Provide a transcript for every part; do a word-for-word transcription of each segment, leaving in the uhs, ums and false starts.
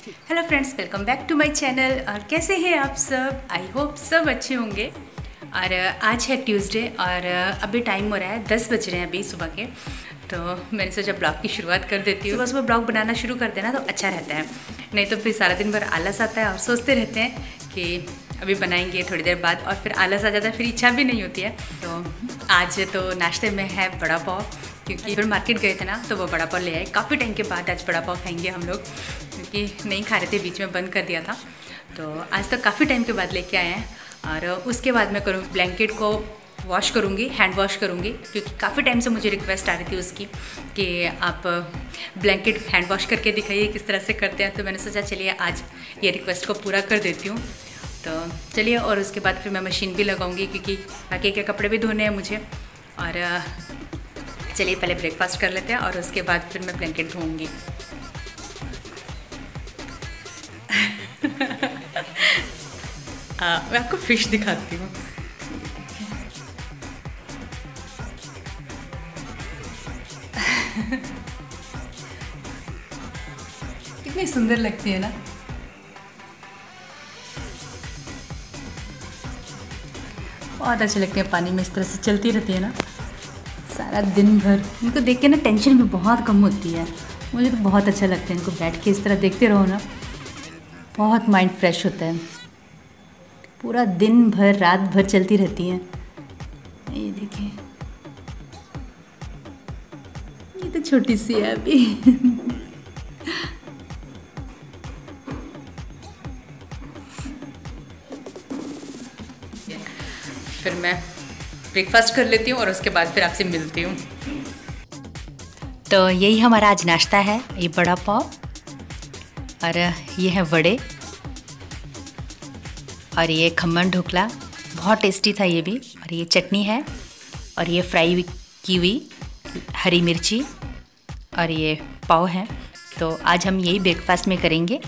Hello friends, welcome back to my channel. और कैसे हैं आप सब? आई होप सब अच्छे होंगे। और आज है ट्यूसडे और अभी टाइम हो रहा है दस बज रहे हैं अभी सुबह के। तो मैंने सोचा ब्लॉग की शुरुआत कर देती हूँ। सुबह सुबह ब्लॉग बनाना शुरू कर देना तो अच्छा रहता है, नहीं तो फिर सारा दिन भर आलस आता है और सोचते रहते हैं कि अभी बनाएंगे थोड़ी देर बाद, और फिर आलस आ जाता है, फिर इच्छा भी नहीं होती है। तो आज तो नाश्ते में है बड़ा पाव, क्योंकि फिर मार्केट गए थे ना तो वो बड़ा पाव ले आए। काफ़ी टाइम के बाद आज बड़ा पाव खाएंगे हम लोग, क्योंकि नहीं खा रहे थे, बीच में बंद कर दिया था। तो आज तक काफ़ी टाइम के बाद लेके आए हैं। और उसके बाद मैं करूँ ब्लैंकेट को वॉश करूँगी, हैंड वॉश करूँगी, क्योंकि काफ़ी टाइम से मुझे रिक्वेस्ट आ रही थी उसकी कि आप ब्लैंकेट हैंड वॉश करके दिखाइए किस तरह से करते हैं। तो मैंने सोचा चलिए आज ये रिक्वेस्ट को पूरा कर देती हूँ। तो चलिए, और उसके बाद फिर मैं मशीन भी लगाऊंगी, क्योंकि बाकी के कपड़े भी धोने हैं मुझे। और चलिए पहले ब्रेकफास्ट कर लेते हैं और उसके बाद फिर मैं ब्लैंकेट धोऊंगी। मैं आपको फिश दिखाती हूँ। कितनी सुंदर लगती है ना। बहुत अच्छी लगती है, पानी में इस तरह से चलती रहती है ना सारा दिन भर। इनको देख के ना टेंशन भी बहुत कम होती है। मुझे तो बहुत अच्छा लगता है इनको बैठ के इस तरह देखते रहो ना, बहुत माइंड फ्रेश होता है। पूरा दिन भर रात भर चलती रहती हैं। ये देखिए, ये तो छोटी सी है अभी। फिर मैं ब्रेकफास्ट कर लेती हूँ और उसके बाद फिर आपसे मिलती हूँ। तो यही हमारा आज नाश्ता है, ये बड़ा पाव और ये है वड़े और ये खमन ढोकला, बहुत टेस्टी था ये भी। और ये चटनी है और ये फ्राई की हुई हरी मिर्ची और ये पाव है। तो आज हम यही ब्रेकफास्ट में करेंगे।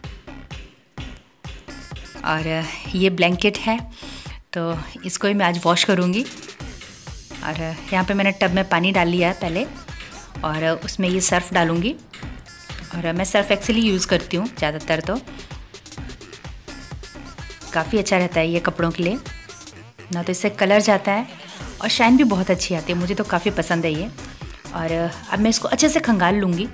और ये ब्लैंकेट है तो इसको ही मैं आज वॉश करूँगी। और यहाँ पे मैंने टब में पानी डाल लिया है पहले, और उसमें ये सर्फ़ डालूँगी। और मैं सर्फ़ एक्सेल ही यूज़ करती हूँ ज़्यादातर, तो काफ़ी अच्छा रहता है ये कपड़ों के लिए ना, तो इससे कलर जाता है और शाइन भी बहुत अच्छी आती है। मुझे तो काफ़ी पसंद है ये। और अब मैं इसको अच्छे से खंगाल लूँगी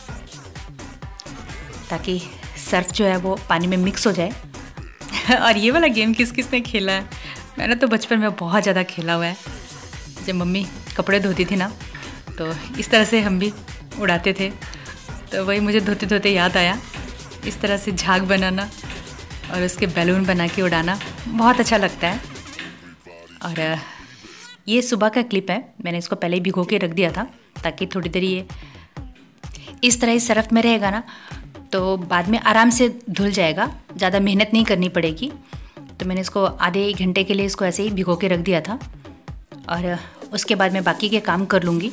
ताकि सर्फ जो है वो पानी में मिक्स हो जाए। और ये वाला गेम किस किस ने खेला है? मैंने तो बचपन में बहुत ज़्यादा खेला हुआ है। जब मम्मी कपड़े धोती थी ना तो इस तरह से हम भी उड़ाते थे। तो वही मुझे धोते धोते याद आया, इस तरह से झाग बनाना और उसके बैलून बना के उड़ाना बहुत अच्छा लगता है। और ये सुबह का क्लिप है, मैंने इसको पहले ही भिगो के रख दिया था ताकि थोड़ी देर ये इस तरह ही सरफ में रहेगा ना तो बाद में आराम से धुल जाएगा, ज़्यादा मेहनत नहीं करनी पड़ेगी। तो मैंने इसको आधे एक घंटे के लिए इसको ऐसे ही भिगो के रख दिया था और उसके बाद मैं बाकी के काम कर लूँगी।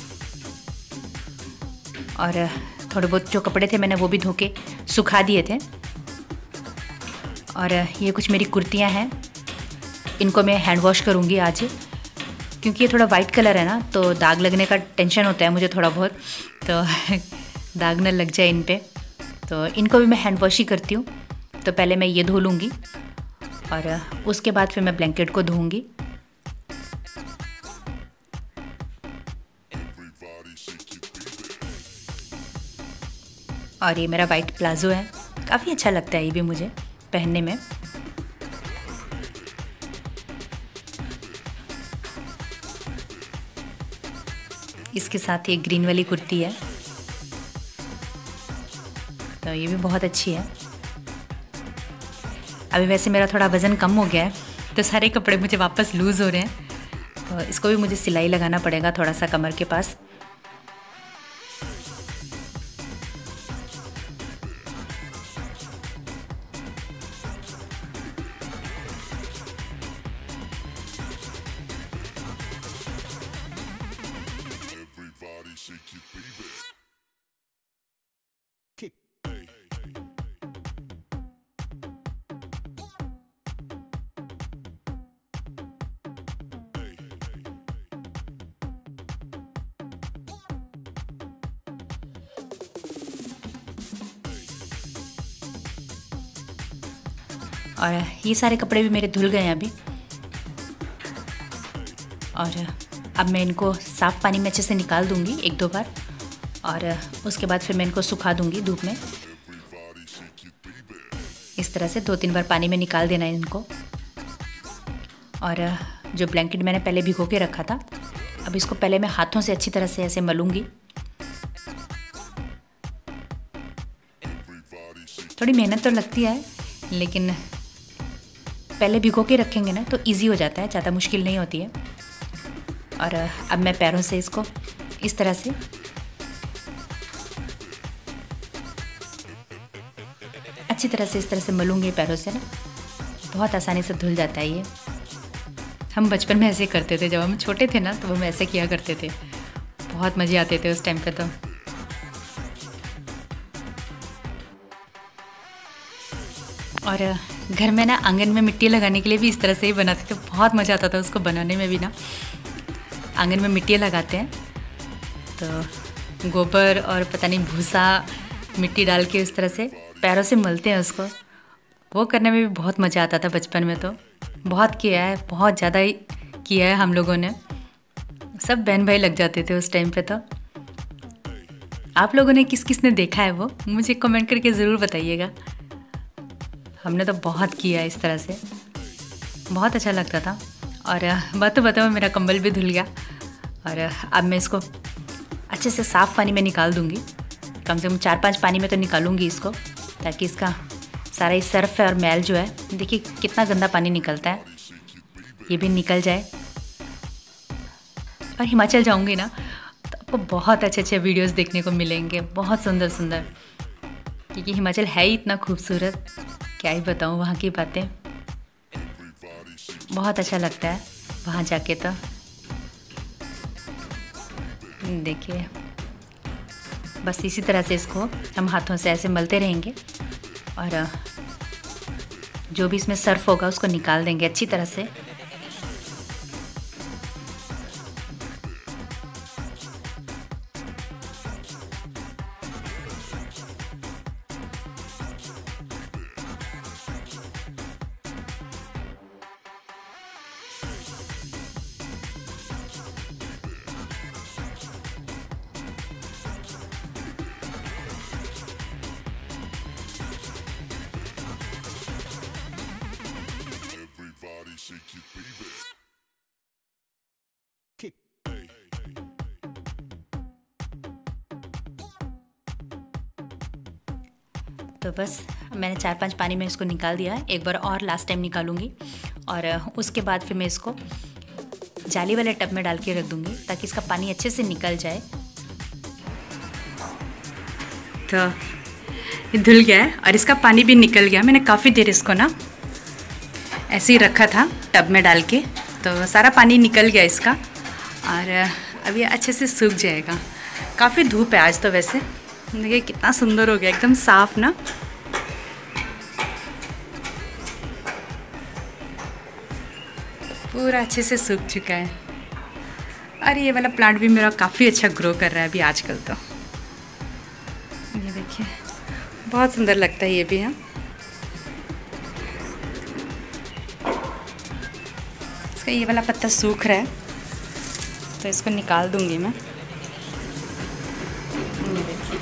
और थोड़े बहुत जो कपड़े थे मैंने वो भी धो के सुखा दिए थे। और ये कुछ मेरी कुर्तियाँ हैं, इनको मैं हैंड वॉश करूँगी आज, क्योंकि ये थोड़ा वाइट कलर है ना तो दाग लगने का टेंशन होता है मुझे थोड़ा बहुत, तो दाग न लग जाए इन पे। तो इनको भी मैं हैंड वॉश ही करती हूँ। तो पहले मैं ये धो लूँगी और उसके बाद फिर मैं ब्लैंकेट को धोऊँगी। और ये मेरा वाइट प्लाज़ो है, काफ़ी अच्छा लगता है ये भी मुझे पहनने में। इसके साथ ये ग्रीन वाली कुर्ती है, तो ये भी बहुत अच्छी है। अभी वैसे मेरा थोड़ा वज़न कम हो गया है तो सारे कपड़े मुझे वापस लूज़ हो रहे हैं, तो इसको भी मुझे सिलाई लगाना पड़ेगा थोड़ा सा कमर के पास। और ये सारे कपड़े भी मेरे धुल गए हैं अभी। और अब मैं इनको साफ़ पानी में अच्छे से निकाल दूँगी एक दो बार, और उसके बाद फिर मैं इनको सुखा दूँगी धूप में। इस तरह से दो तीन बार पानी में निकाल देना है इनको। और जो ब्लैंकेट मैंने पहले भिगो के रखा था, अब इसको पहले मैं हाथों से अच्छी तरह से ऐसे मलूँगी। थोड़ी मेहनत तो लगती है, लेकिन पहले भिगो के रखेंगे ना तो इजी हो जाता है, ज़्यादा मुश्किल नहीं होती है। और अब मैं पैरों से इसको इस तरह से अच्छी तरह से इस तरह से मलूँगी पैरों से ना, बहुत आसानी से धुल जाता है ये। हम बचपन में ऐसे करते थे, जब हम छोटे थे ना तो हम ऐसे किया करते थे, बहुत मज़े आते थे उस टाइम पे तो। और घर में ना आंगन में मिट्टी लगाने के लिए भी इस तरह से ही बनाते थे, बहुत मज़ा आता था उसको बनाने में भी ना। आंगन में मिट्टी लगाते हैं तो गोबर और पता नहीं भूसा मिट्टी डाल के इस तरह से पैरों से मलते हैं उसको। वो करने में भी बहुत मज़ा आता था बचपन में, तो बहुत किया है, बहुत ज़्यादा ही किया है हम लोगों ने। सब बहन भाई लग जाते थे उस टाइम पे। तो आप लोगों ने किस किस ने देखा है वो मुझे कमेंट करके ज़रूर बताइएगा। हमने तो बहुत किया है इस तरह से, बहुत अच्छा लगता था। और बातों बातों में मेरा कंबल भी धुल गया। और अब मैं इसको अच्छे से साफ़ पानी में निकाल दूँगी, कम से कम चार पांच पानी में तो निकालूंगी इसको, ताकि इसका सारा ही सर्फ है और मैल जो है, देखिए कितना गंदा पानी निकलता है, ये भी निकल जाए। और हिमाचल जाऊंगी ना तो आपको बहुत अच्छे अच्छे वीडियोस देखने को मिलेंगे, बहुत सुंदर सुंदर, क्योंकि हिमाचल है ही इतना खूबसूरत, क्या ही बताऊँ वहाँ की बातें। बहुत अच्छा लगता है वहाँ जाके। तो देखिए बस इसी तरह से इसको हम हाथों से ऐसे मलते रहेंगे, और जो भी इसमें सर्फ होगा उसको निकाल देंगे अच्छी तरह से। तो बस मैंने चार पांच पानी में इसको निकाल दिया है, एक बार और लास्ट टाइम निकालूंगी। और उसके बाद फिर मैं इसको जाली वाले टब में डाल के रख दूंगी, ताकि इसका पानी अच्छे से निकल जाए। तो ये धुल गया है और इसका पानी भी निकल गया। मैंने काफ़ी देर इसको ना ऐसे ही रखा था टब में डाल के, तो सारा पानी निकल गया इसका। और अब ये अच्छे से सूख जाएगा। काफ़ी धूप है आज तो, वैसे देखिए कितना सुंदर हो गया, एकदम साफ ना। पूरा अच्छे से सूख चुका है। और ये वाला प्लांट भी मेरा काफ़ी अच्छा ग्रो कर रहा है अभी आजकल। तो ये देखिए बहुत सुंदर लगता है ये भी। हाँ, इसका ये वाला पत्ता सूख रहा है तो इसको निकाल दूंगी मैं। ये देखिए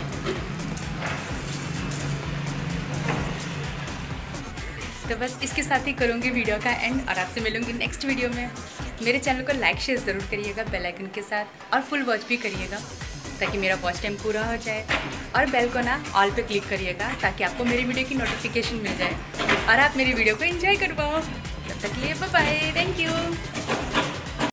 तो बस इसके साथ ही करूँगी वीडियो का एंड, और आपसे मिलूँगी नेक्स्ट वीडियो में। मेरे चैनल को लाइक शेयर ज़रूर करिएगा बेल आइकन के साथ, और फुल वॉच भी करिएगा ताकि मेरा वॉच टाइम पूरा हो जाए। और बेल को ना ऑल पे क्लिक करिएगा ताकि आपको मेरी वीडियो की नोटिफिकेशन मिल जाए और आप मेरी वीडियो को एंजॉय कर पाओ। तब तक के लिए बाय बाय, थैंक यू।